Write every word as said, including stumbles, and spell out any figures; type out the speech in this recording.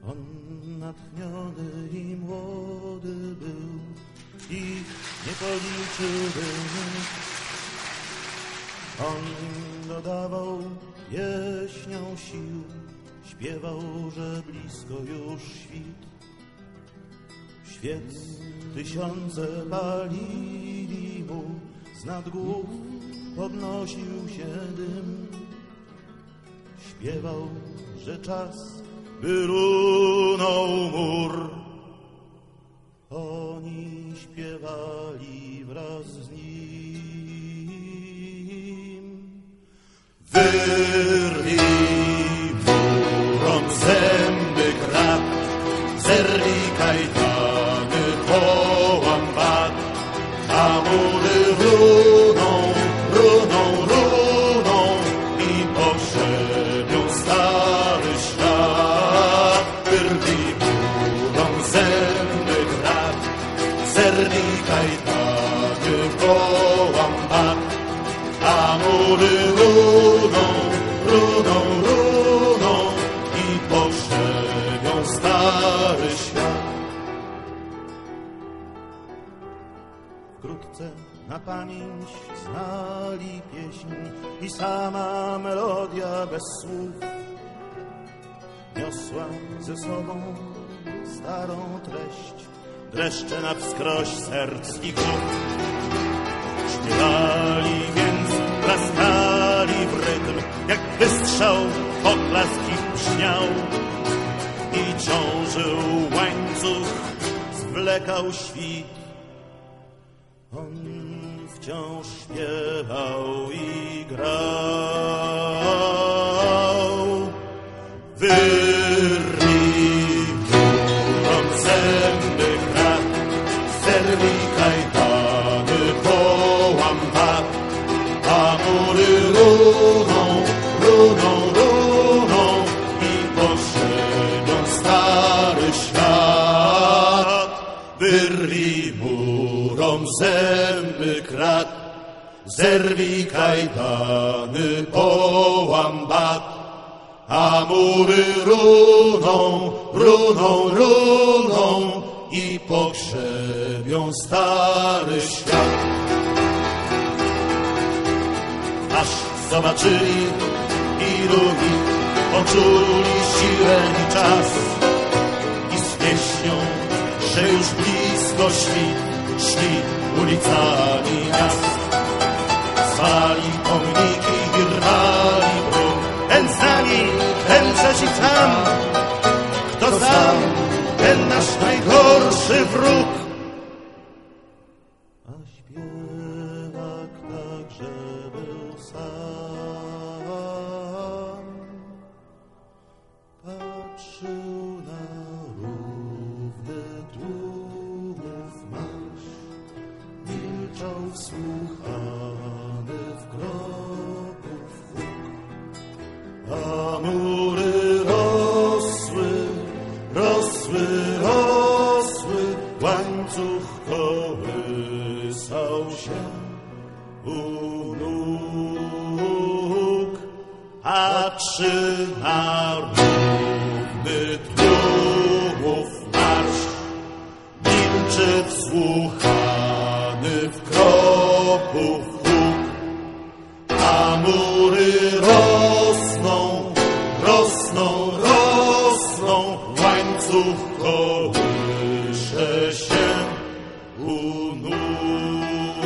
On natchniony i młody był i nie policzył nic. On dodawał pieśnią sił, śpiewał, że blisko już świt. Świec tysiące palili mu, z nad głów podnosił się dym. Śpiewał, że czas by runął mur. Oni śpiewali wraz z nim. Wyrwij murom zęby krat, zerwij kajdany, połam bat, a mury runą, runą, runą i pogrzebią stary świat. Wyrwij murom zęby krat, zerwij kajdany, połam bat, a mury runą, runą, runą i pogrzebią stary świat. Wkrótce na pamięć znali pieśń i sama melodia bez słów niosła ze sobą starą treść, dreszcze na wskroś serc i głów. Śpiewali więc, klaskali w rytm, jak wystrzał poklask ich brzmiał i ciążył łańcuch, zwlekał świt. On wciąż śpiewał i grał. Wyrwij murom zęby krat, zerwij kajdany, połam bat, a mury runą, runą, runą i pogrzebią stary świat. Wyrwij murom zęby krat, zerwij kajdany, połam bat, a mury runą, runą, runą i pogrzebią stary świat. Aż zobaczyli ilu ich, poczuli siłę i czas i z pieśnią, że już blisko świt, szli ulicami miast. Zwali pomniki i rwali bruk, ten z nami, ten przeciw nam. Kto sam, ten nasz najgorszy wróg. A śpiewak także był sam. Patrzył na równy tłumów marsz, milczał wsłuchany w kroków huk. A mury rosły, rosły, rosły, łańcuch kołysał się u nóg. Patrzy na równy tłumów marsz, milczy wsłuchany w kroków huk. A mury rosną, rosną, rosną, łańcuch kołysze się u nóg.